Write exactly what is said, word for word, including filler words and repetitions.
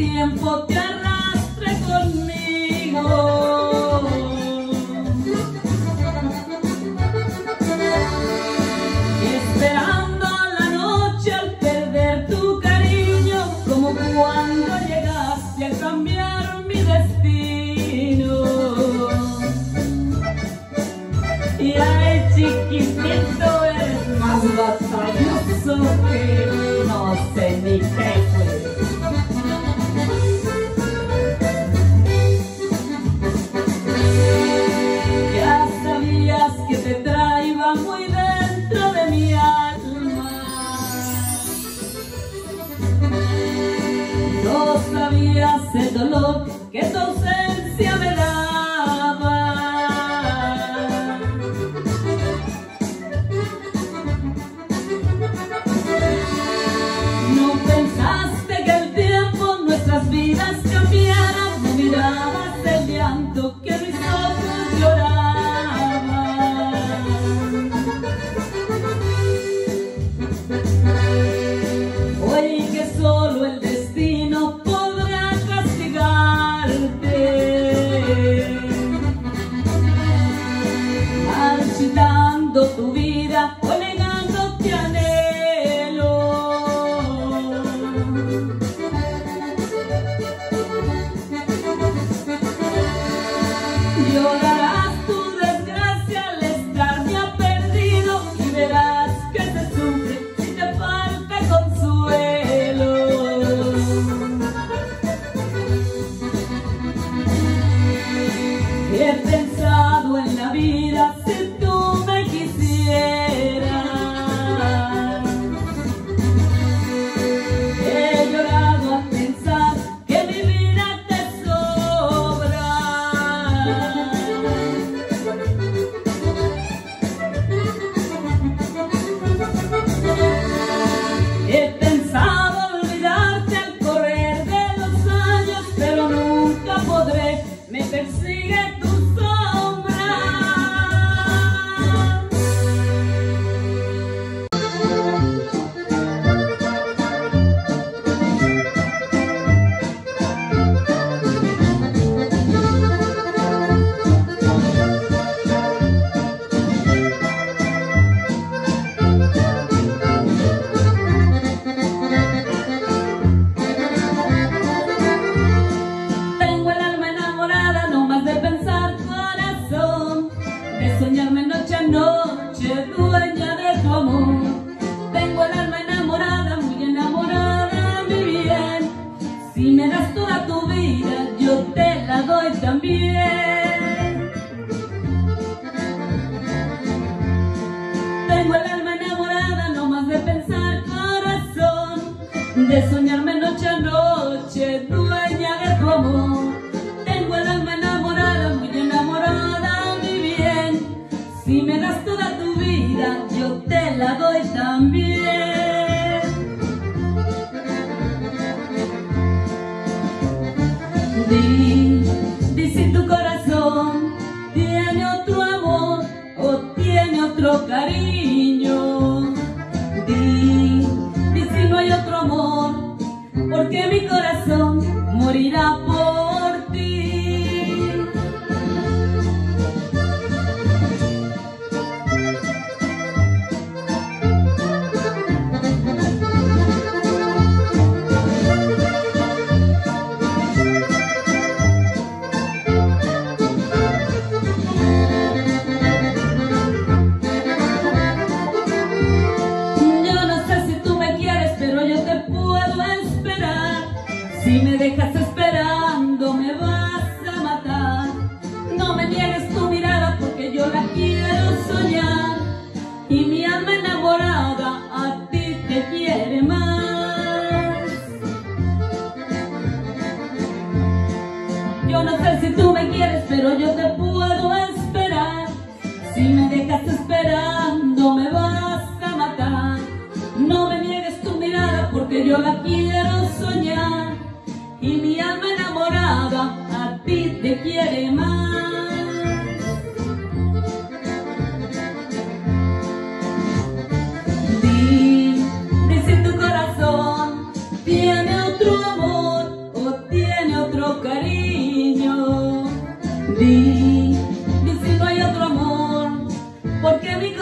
tiempo te arrastre conmigo. Esperando la noche al perder tu cariño, como cuando llegaste a cambiar mi destino. Y ay, chiquitito, eres más batalloso que no sé ni qué fue. Ya sabías que te traía muy dentro de mi alma. No sabías el dolor que tu ausencia me daba. No pensaste que el tiempo nuestras vidas cambiaran. No mirabas el llanto que mis ojos lloraban. Hoy que solo el destino podrá castigarte, marchitando tu vida o negándote anhelo. Llorarás tu desgracia al estar ya perdido y verás que se sufre si te falta consuelo. He pensado en la vida si tú me quisieras. He llorado al pensar que mi vida te sobra. He pensado olvidarte al correr de los años, pero nunca podré, me persigue tu sombra. Tengo el alma enamorada, no más de pensar, corazón, de soñarme noche a noche, dueña de tu amor. Tengo el alma enamorada, muy enamorada, mi bien. Si me das toda tu vida, yo te la doy también. Tengo el alma enamorada, no más de pensar, corazón, de soñarme noche a noche, dueña de tu amor. Tengo el alma enamorada, muy enamorada, mi bien. Si me das toda tu vida, yo te la doy también. Di, di si tu corazón tiene otro amor o tiene otro cariño. Di, di si no hay otro amor, porque mi corazón morirá por ti. Yo no sé si tú me quieres, pero yo te puedo esperar. Si me dejas esperando, me vas a matar. No me niegues tu mirada, porque yo la quiero soñar. Y mi alma enamorada a ti te quiere más. Yo no sé si tú me quieres, pero yo te puedo esperar. Si me dejas esperando, me vas a matar. No me niegues tu mirada, porque yo la quiero soñar. Y mi alma enamorada a ti te quiere más. Di, di si tu corazón tiene otro amor o porque mi